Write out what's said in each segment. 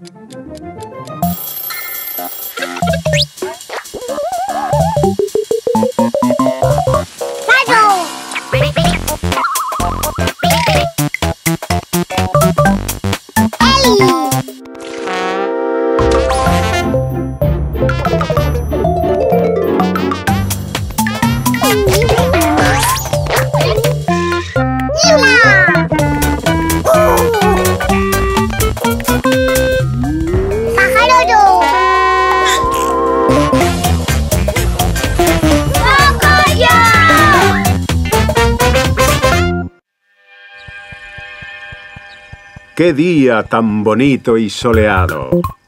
¡Qué día tan bonito y soleado!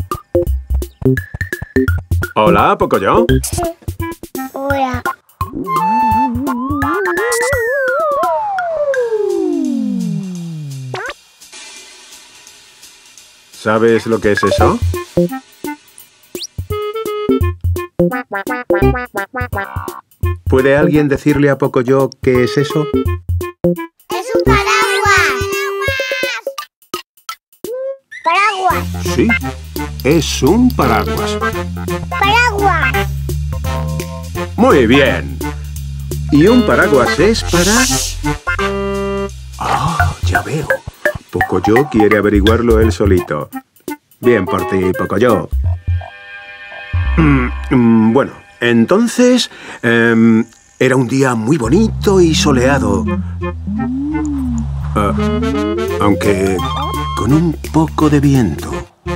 Hola, Pocoyo. Hola. ¿Sabes lo que es eso? ¿Puede alguien decirle a Pocoyo qué es eso? ¡Es un paraguas! ¡Paraguas! Sí, es un paraguas. ¡Paraguas! Muy bien. ¿Y un paraguas es para...? Ah, ya veo. Pocoyo quiere averiguarlo él solito. Bien por ti, Pocoyo. Bueno, entonces... era un día muy bonito y soleado. Aunque con un poco de viento.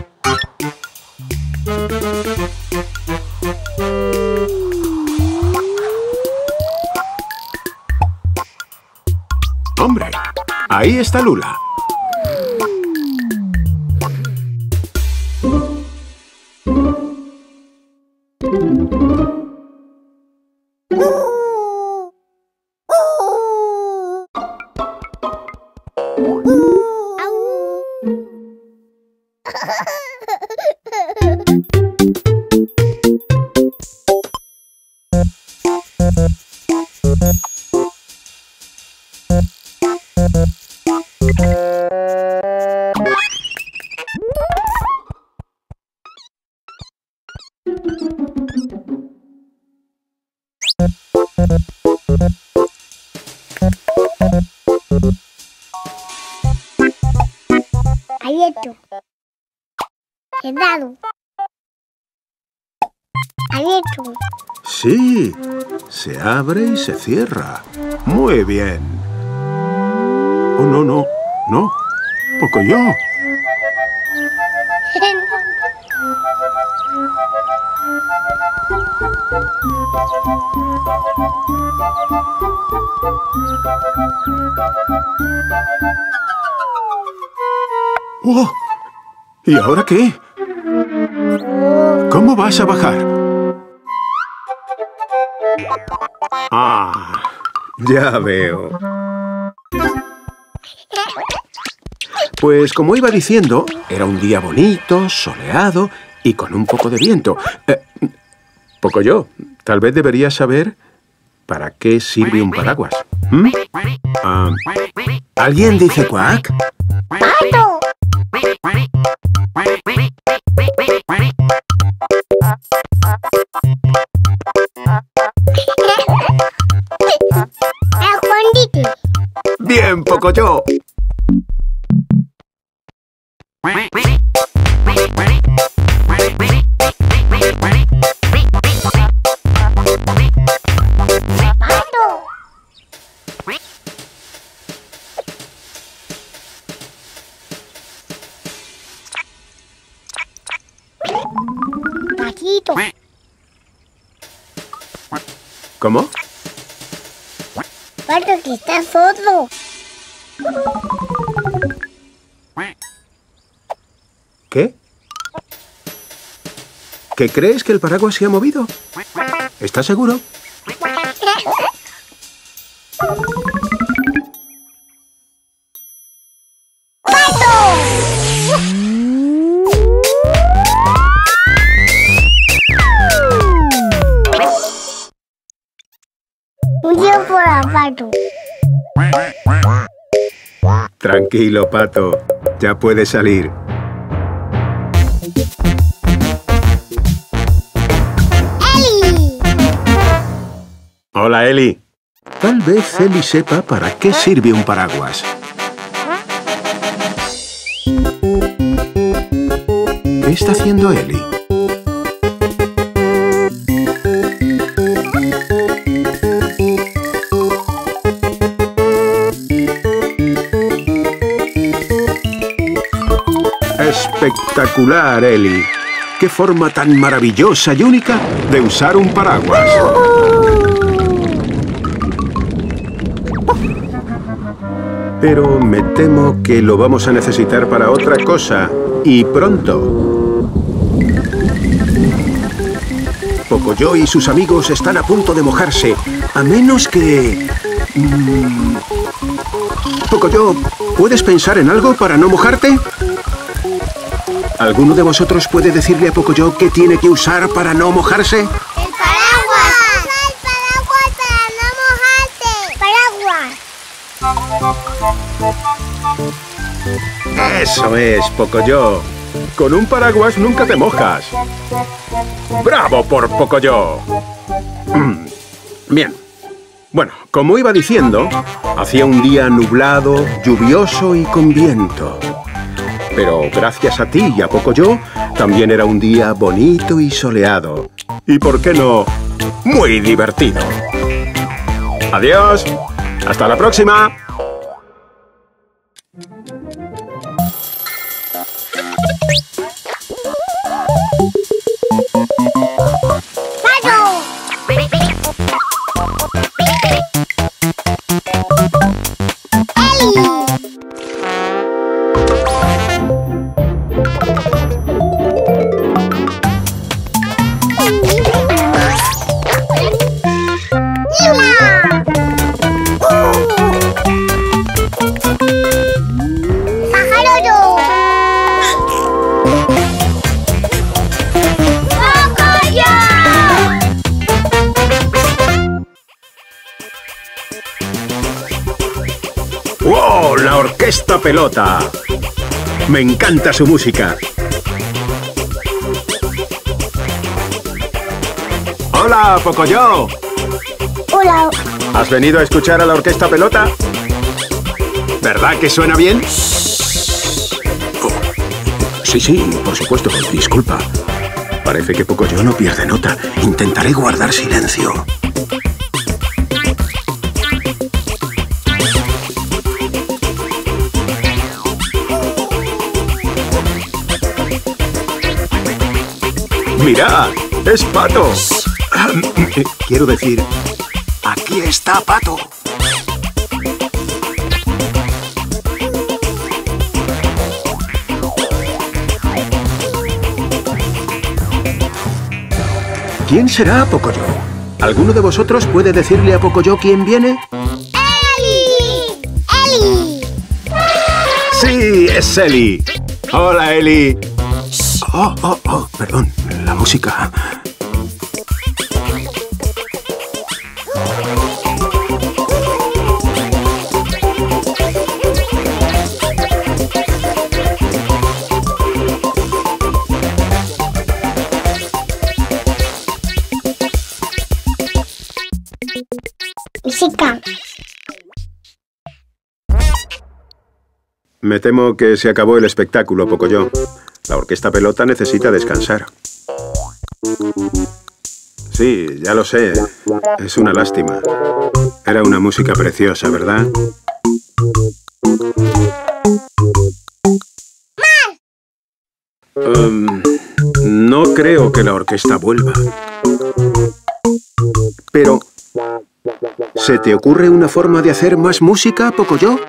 ¡Hombre! Ahí está Lula. Abierto. Cerrado. Abierto. Sí, se abre y se cierra. Muy bien. Oh, no, no, no. Pocoyo. ¡Oh! ¿Y ahora qué? ¿Cómo vas a bajar? Ah, ya veo. Pues como iba diciendo, era un día bonito, soleado y con un poco de viento. Pocoyo, tal vez deberías saber para qué sirve un paraguas. ¿Alguien dice cuac? ¡Pato! ¡Escondite! ¡Bien, Pocoyo! ¡Pato! Patito. ¿Cómo? Pato, que está sordo. ¿Qué? ¿Qué crees que el paraguas se ha movido? ¿Estás seguro? Un día fuera, Pato. Tranquilo, Pato. Ya puedes salir. ¡Eli! Hola, Eli. Tal vez Eli sepa para qué sirve un paraguas. ¿Qué está haciendo Eli? ¡Espectacular, Eli! ¡Qué forma tan maravillosa y única de usar un paraguas! Pero me temo que lo vamos a necesitar para otra cosa, y pronto. Pocoyo y sus amigos están a punto de mojarse, a menos que... Pocoyo, ¿puedes pensar en algo para no mojarte? ¿Alguno de vosotros puede decirle a Pocoyo qué tiene que usar para no mojarse? ¡El paraguas! ¡El paraguas para no mojarte! ¡Paraguas! ¡Eso es, Pocoyo! Con un paraguas nunca te mojas. ¡Bravo por Pocoyo! Bien. Bueno, como iba diciendo, hacía un día nublado, lluvioso y con viento. Pero gracias a ti y a Pocoyo, también era un día bonito y soleado. Y, ¿por qué no?, muy divertido. ¡Adiós! ¡Hasta la próxima! ¡Wow! ¡La Orquesta Pelota! Me encanta su música. ¡Hola, Pocoyo! Hola. ¿Has venido a escuchar a la Orquesta Pelota? ¿Verdad que suena bien? Oh, sí, por supuesto. Disculpa. Parece que Pocoyo no pierde nota. Intentaré guardar silencio. ¡Mirad! ¡Es Pato! Quiero decir, aquí está Pato. ¿Quién será Pocoyo? ¿Alguno de vosotros puede decirle a Pocoyo quién viene? ¡Eli! ¡Eli! ¡Sí, es Eli! ¡Hola, Eli! Oh, perdón, la música. Música. Me temo que se acabó el espectáculo, Pocoyo. La Orquesta Pelota necesita descansar. Sí, ya lo sé. Es una lástima. Era una música preciosa, ¿verdad? No creo que la orquesta vuelva. Pero... ¿se te ocurre una forma de hacer más música, Pocoyo?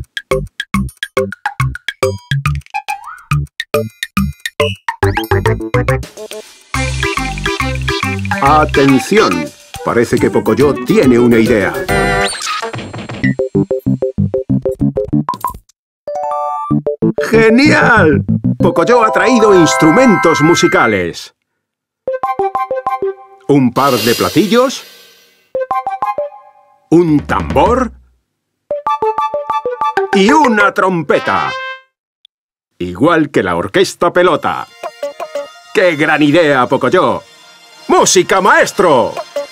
¡Atención! Parece que Pocoyo tiene una idea. ¡Genial! Pocoyo ha traído instrumentos musicales. Un par de platillos. Un tambor. Y una trompeta. Igual que la Orquesta Pelota. ¡Qué gran idea, Pocoyo! ¡Música, maestro!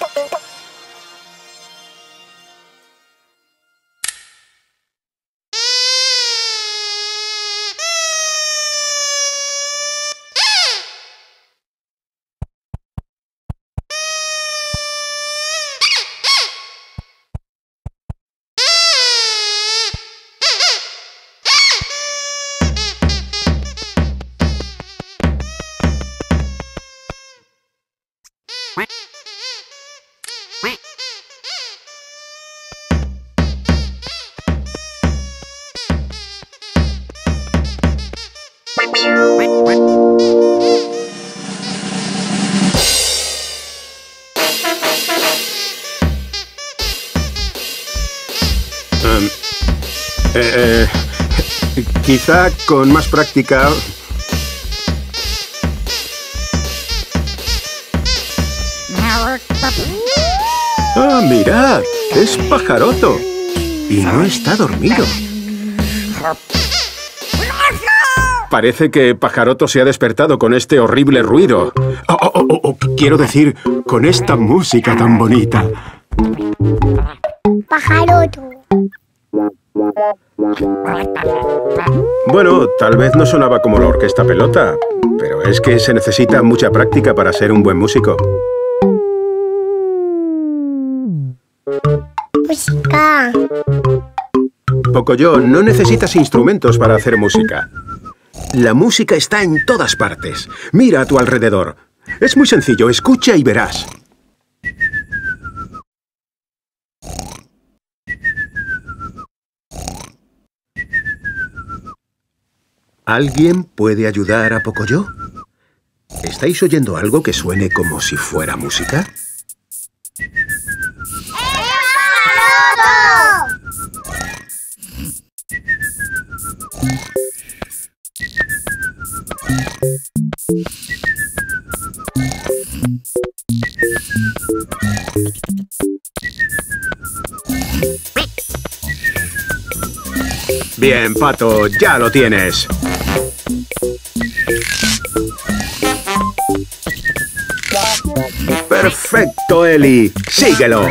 Quizá con más práctica... ¡Ah, mirad! ¡Es Pajaroto! Y no está dormido. Parece que Pajaroto se ha despertado con este horrible ruido. Quiero decir, con esta música tan bonita. Pajaroto. Bueno, tal vez no sonaba como la orquesta pelota, pero es que se necesita mucha práctica para ser un buen músico. Música. Pocoyo, no necesitas instrumentos para hacer música. La música está en todas partes. Mira a tu alrededor. Es muy sencillo, escucha y verás. ¿Alguien puede ayudar a Pocoyo? ¿Estáis oyendo algo que suene como si fuera música? Bien, Pato, ya lo tienes. ¡Perfecto, Eli! ¡Síguelo!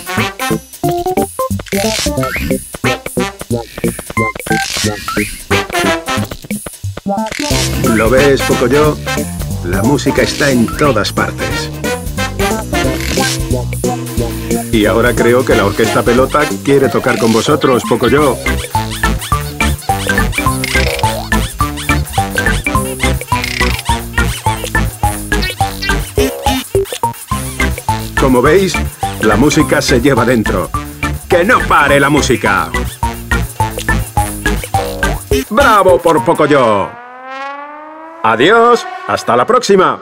¿Lo ves, Pocoyo? La música está en todas partes. Y ahora creo que la orquesta pelota quiere tocar con vosotros, Pocoyo. Como veis, la música se lleva dentro. ¡Que no pare la música! ¡Bravo por Pocoyo! ¡Adiós! ¡Hasta la próxima!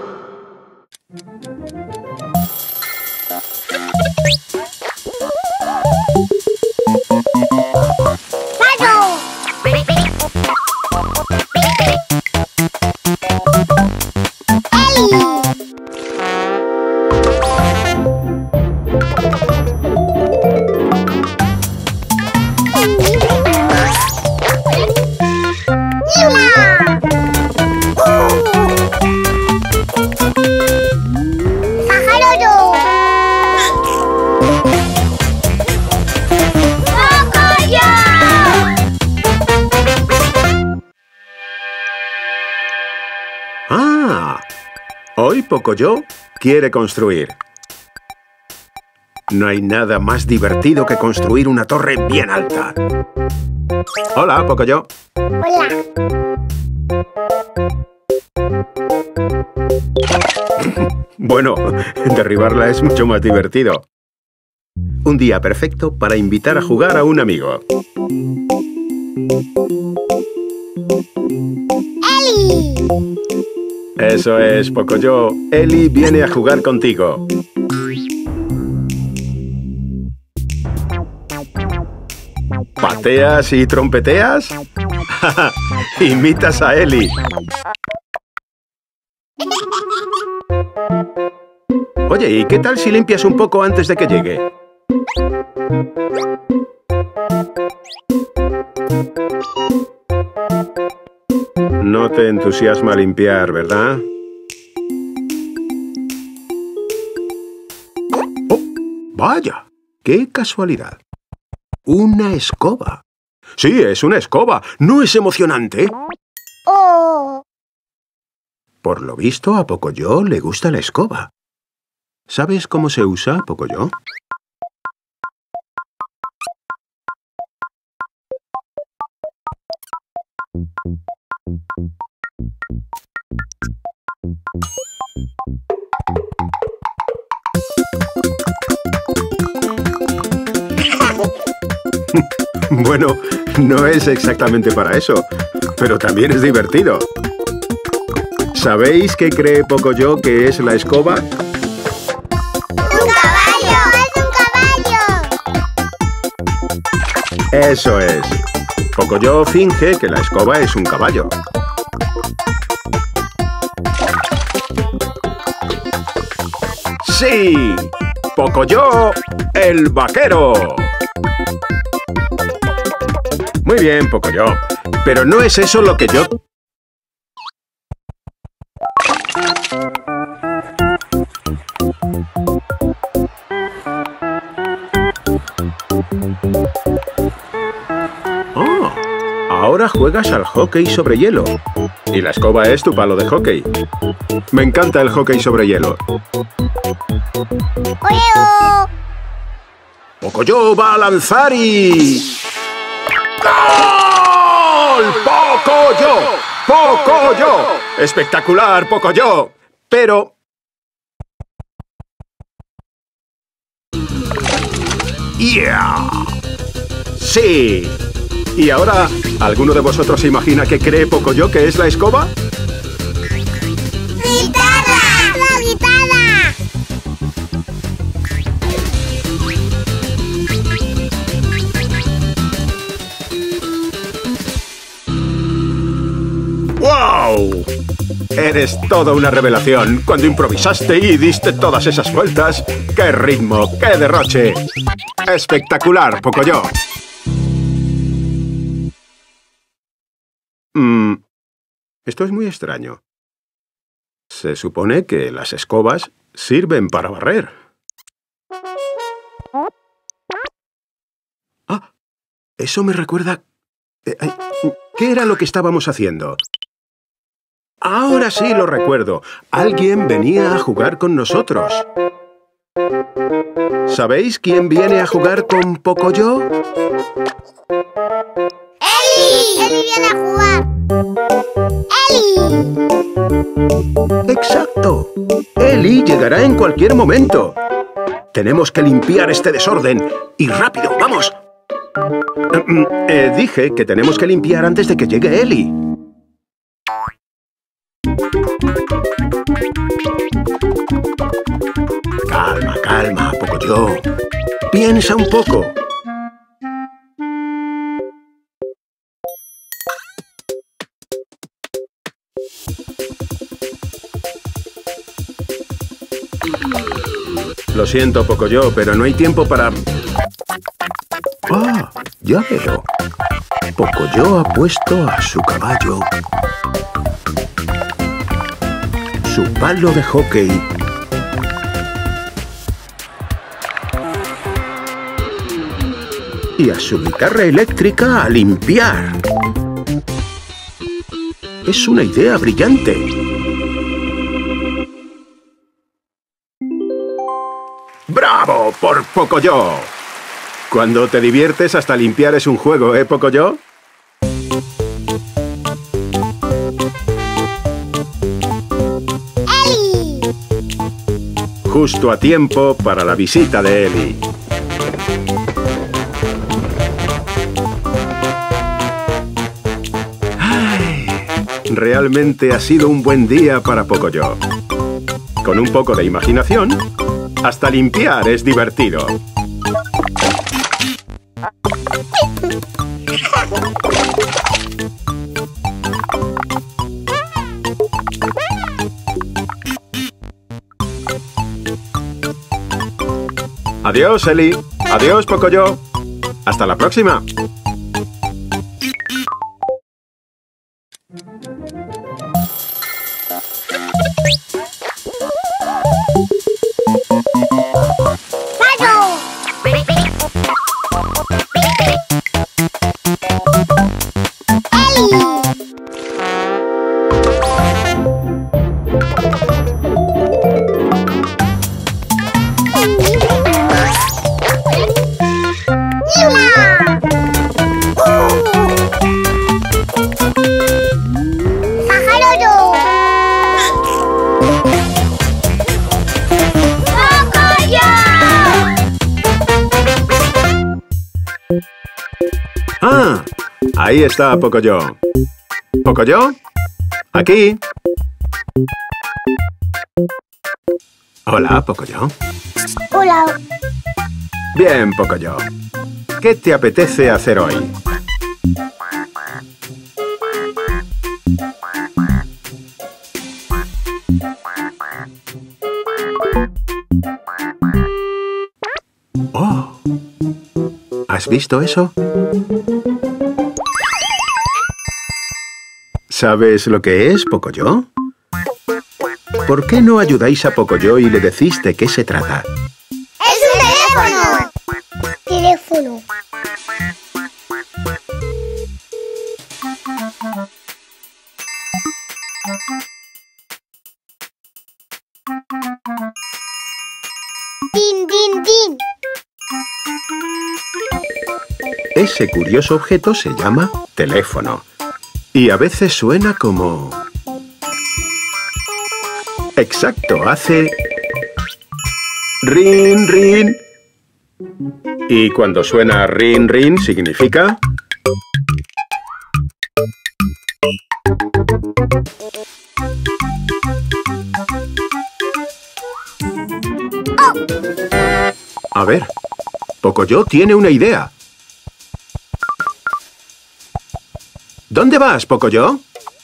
Hoy Pocoyo quiere construir. No hay nada más divertido que construir una torre bien alta. Hola, Pocoyo. Hola. Bueno, derribarla es mucho más divertido. Un día perfecto para invitar a jugar a un amigo. ¡Eli! Eso es, Pocoyo. Eli viene a jugar contigo. ¿Pateas y trompeteas? Imitas a Eli. Oye, ¿y qué tal si limpias un poco antes de que llegue? No te entusiasma limpiar, ¿verdad? Vaya, qué casualidad. Una escoba. Sí, es una escoba. ¿No es emocionante? Oh. Por lo visto, a Pocoyo le gusta la escoba. ¿Sabes cómo se usa, Pocoyo? Bueno, no es exactamente para eso, pero también es divertido. ¿Sabéis qué cree Pocoyo que es la escoba? ¡Un caballo! ¡Es un caballo! Eso es. Pocoyo finge que la escoba es un caballo. ¡Sí! ¡Pocoyo, el vaquero! Muy bien, Pocoyo. Pero no es eso lo que yo... ¡Oh! Ahora juegas al hockey sobre hielo. Y la escoba es tu palo de hockey. Me encanta el hockey sobre hielo. ¡Oreo! Pocoyo va a lanzar y... ¡Gol! ¡Pocoyo! ¡Pocoyo! ¡Espectacular, Pocoyo! Pero... ¡Yeah! ¡Sí! ¿Y ahora alguno de vosotros se imagina que cree Pocoyo que es la escoba? ¡Guitarra! ¡La guitarra! ¡Wow! Eres toda una revelación. Cuando improvisaste y diste todas esas vueltas. ¡Qué ritmo! ¡Qué derroche! ¡Espectacular, Pocoyo! Esto es muy extraño. Se supone que las escobas sirven para barrer. ¡Ah! Eso me recuerda... ¿Qué era lo que estábamos haciendo? Ahora sí lo recuerdo. Alguien venía a jugar con nosotros. ¿Sabéis quién viene a jugar con Pocoyo? ¡Eli! ¡Eli viene a jugar! ¡Eli! ¡Exacto! Eli llegará en cualquier momento. Tenemos que limpiar este desorden. ¡Y rápido, vamos! Dije que tenemos que limpiar antes de que llegue Eli. Calma, calma, Pocoyo. Piensa un poco. Lo siento, Pocoyo, pero no hay tiempo para... ¡Ah! Ya veo. Pocoyo ha puesto a su caballo su palo de hockey y a su guitarra eléctrica a limpiar. Es una idea brillante. ¡Bravo por Pocoyo! Cuando te diviertes, hasta limpiar es un juego, ¿eh, Pocoyo? ¡Eli! Justo a tiempo para la visita de Eli. ¡Ay! Realmente ha sido un buen día para Pocoyo. Con un poco de imaginación, hasta limpiar es divertido. Adiós, Eli. Adiós, Pocoyo. Hasta la próxima. ¡Payo! Ahí está Pocoyo. ¿Pocoyo? Aquí. Hola, Pocoyo. Hola. Bien, Pocoyo. ¿Qué te apetece hacer hoy? ¡Oh! ¿Has visto eso? ¿Sabes lo que es, Pocoyo? ¿Por qué no ayudáis a Pocoyo y le decís de qué se trata? ¡Es un teléfono! Teléfono. ¡Din, din, din! Ese curioso objeto se llama teléfono. Y a veces suena como... Exacto, hace... rin, rin. Y cuando suena rin, rin, significa... A ver, Pocoyo tiene una idea. ¿Dónde vas, Pocoyo?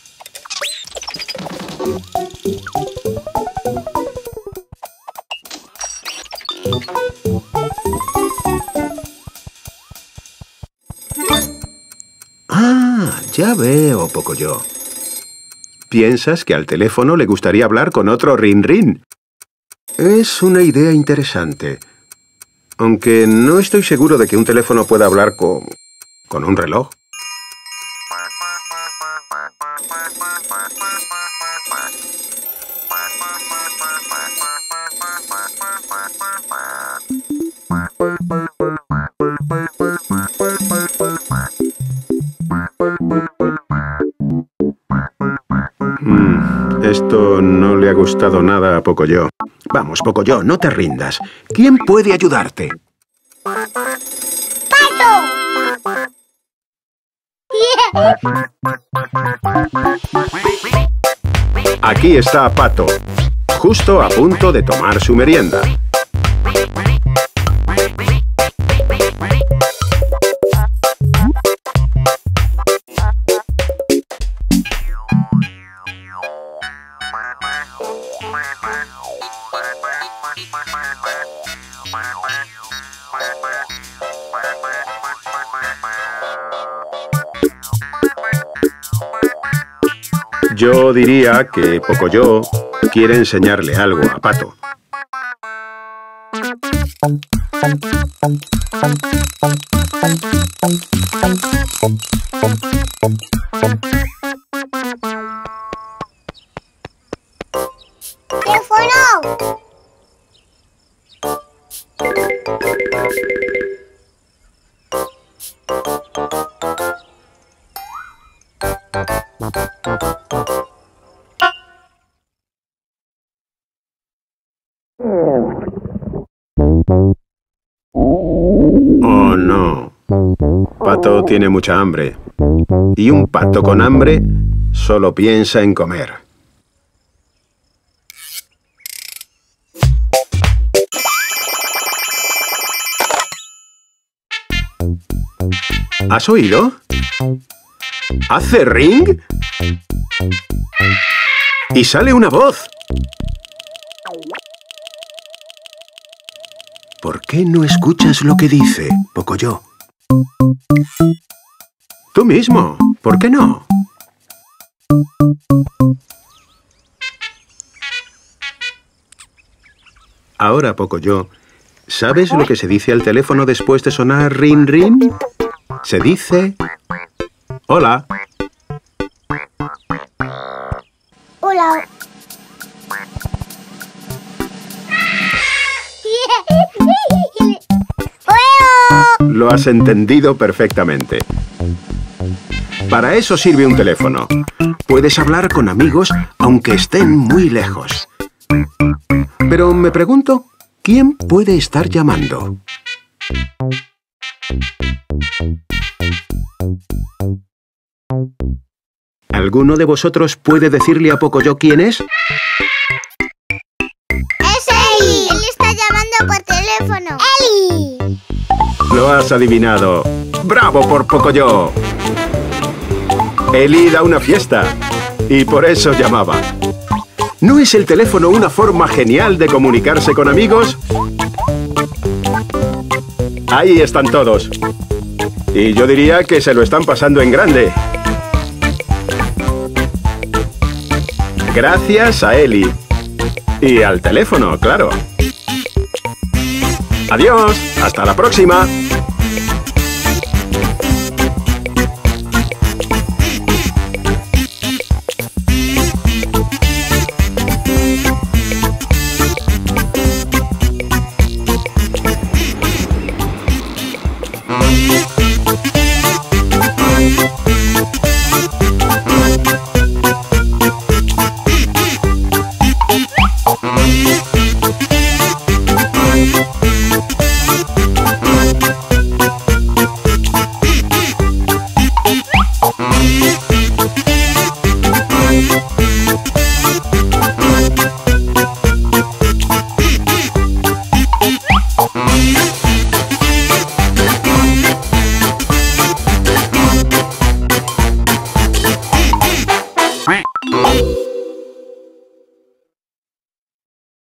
Ah, ya veo, Pocoyo. Piensas que al teléfono le gustaría hablar con otro rin-rin. Es una idea interesante. Aunque no estoy seguro de que un teléfono pueda hablar con un reloj. Esto no le ha gustado nada a Pocoyo. Vamos, Pocoyo, no te rindas. ¿Quién puede ayudarte? ¡Pato! Aquí está Pato, justo a punto de tomar su merienda. Yo diría que Pocoyo quiere enseñarle algo a Pato. ¡Teléfono! Oh, no. Pato tiene mucha hambre. Y un pato con hambre solo piensa en comer. ¿Has oído? ¿Hace ring? Y sale una voz. ¿Por qué no escuchas lo que dice, Pocoyo? Tú mismo, ¿por qué no? Ahora, Pocoyo, ¿sabes lo que se dice al teléfono después de sonar ring ring? Se dice... Hola. Hola. Lo has entendido perfectamente. Para eso sirve un teléfono. Puedes hablar con amigos aunque estén muy lejos. Pero me pregunto, ¿quién puede estar llamando? ¿Alguno de vosotros puede decirle a Pocoyo quién es? ¡Es Eli! Él está llamando por teléfono. ¡Eli! Lo has adivinado. ¡Bravo por Pocoyo! Eli da una fiesta y por eso llamaba. ¿No es el teléfono una forma genial de comunicarse con amigos? Ahí están todos. Y yo diría que se lo están pasando en grande. Gracias a Eli. Y al teléfono, claro. Adiós. Hasta la próxima. Quack.